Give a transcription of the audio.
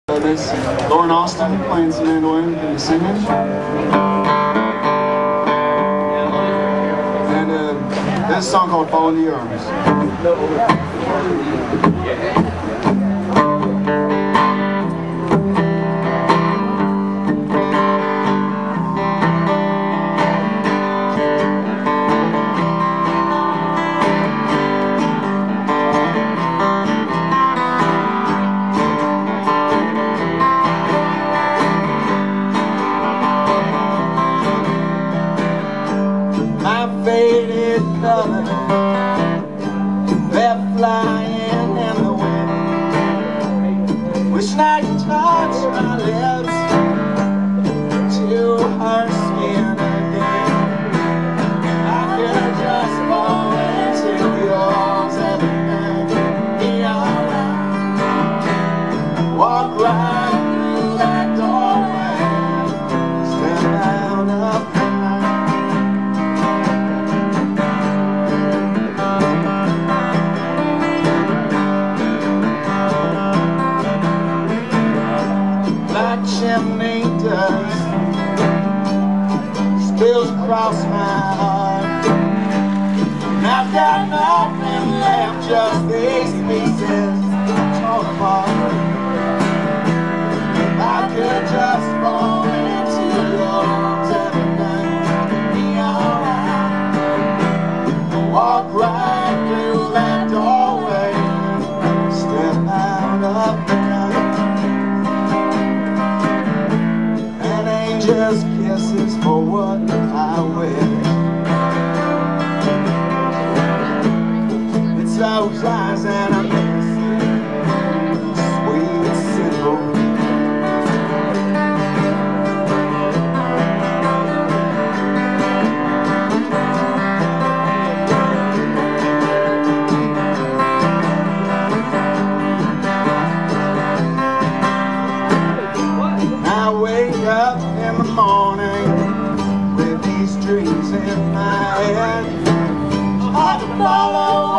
This Lauren Austin playing some mandolin and singing. And this song called Fall Into Your Arms. Faded color, they're flying in the wind. Wishing I could touch my lips to her skin again. I could just fall into your arms and be alright. Walk right through that doorway, step out of chimney dust spills across my heart, and I've got nothing left, just these pieces torn apart. If I could just fall into your arms, everything would be alright. Walk right through that doorway, step out of the just kisses for what I wish. It's those eyes that I miss, sweet and simple. I wake up in the morning with these dreams in my head. Hard to follow